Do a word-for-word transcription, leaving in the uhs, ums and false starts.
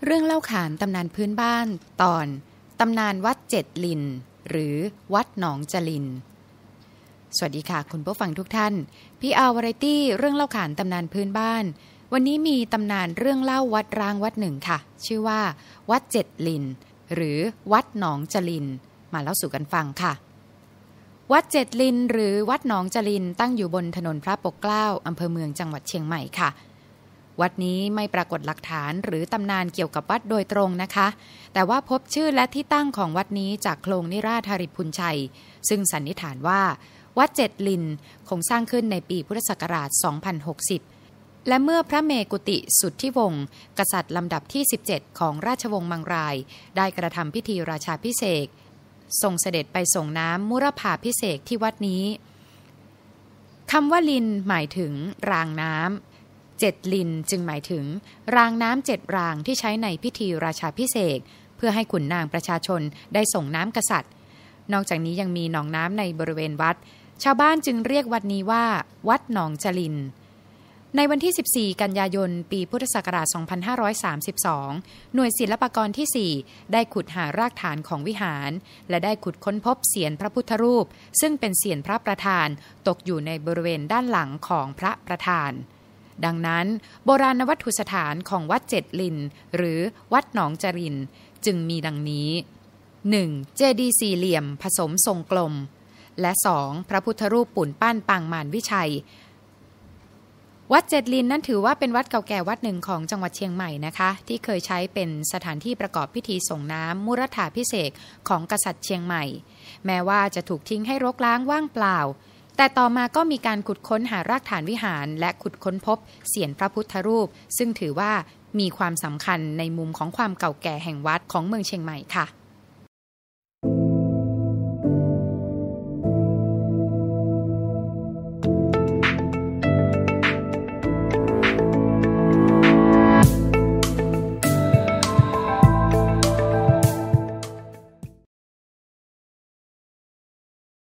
เรื่องเล่าขานตำนานพื้นบ้านตอนตำนานวัดเจ็ดลินหรือวัดหนองจลินสวัสดีค่ะคุณผู้ฟังทุกท่านพี่อาวาไรตี้เรื่องเล่าขานตำนานพื้นบ้านวันนี้มีตำนานเรื่องเล่าวัดร้างวัดหนึ่งค่ะชื่อว่าวัดเจ็ดลินหรือวัดหนองจลินมาเล่าสู่กันฟังค่ะวัดเจ็ดลินหรือวัดหนองจลินตั้งอยู่บนถนนพระปกเกล้าอำเภอเมืองจังหวัดเชียงใหม่ค่ะวัดนี้ไม่ปรากฏหลักฐานหรือตำนานเกี่ยวกับวัดโดยตรงนะคะแต่ว่าพบชื่อและที่ตั้งของวัดนี้จากโครงนิราศหริพุนชัยซึ่งสันนิษฐานว่าวัดเจ็ดลินคงสร้างขึ้นในปีพุทธศักราชสองพันหกสิบและเมื่อพระเมกุติสุทธิวงศ์กษัตริย์ลำดับที่สิบเจ็ดของราชวงศ์มังรายได้กระทำพิธีราชาภิเษกทรงเสด็จไปส่งน้ำมุรภาภิเษกที่วัดนี้คำว่าลินหมายถึงรางน้ำเจ็ดลินจึงหมายถึงรางน้ำเจ็ดรางที่ใช้ในพิธีราชาภิเษกเพื่อให้ขุนนางประชาชนได้ส่งน้ำกษัตริย์นอกจากนี้ยังมีหนองน้ำในบริเวณวัดชาวบ้านจึงเรียกวัดนี้ว่าวัดหนองจลินในวันที่สิบสี่กันยายนปีพุทธศักราชสองพันห้าร้อยสามสิบสองหน่วยศิลปากรที่สี่ได้ขุดหารากฐานของวิหารและได้ขุดค้นพบเศียรพระพุทธรูปซึ่งเป็นเศียรพระประธานตกอยู่ในบริเวณด้านหลังของพระประธานดังนั้นโบราณวัตถุสถานของวัดเจ็ดลินหรือวัดหนองจรินจึงมีดังนี้ หนึ่ง. เจดีย์สี่เหลี่ยมผสมทรงกลมและ สอง. พระพุทธรูปปูนปั้นปางมารวิชัยวัดเจ็ดลินนั้นถือว่าเป็นวัดเก่าแก่วัดหนึ่งของจังหวัดเชียงใหม่นะคะที่เคยใช้เป็นสถานที่ประกอบพิธีส่งน้ำมุรถาภิเษกของกษัตริย์เชียงใหม่แม้ว่าจะถูกทิ้งให้รกร้างว่างเปล่าแต่ต่อมาก็มีการขุดค้นหารากฐานวิหารและขุดค้นพบเศียรพระพุทธรูปซึ่งถือว่ามีความสำคัญในมุมของความเก่าแก่แห่งวัดของเมืองเชียงใหม่ค่ะ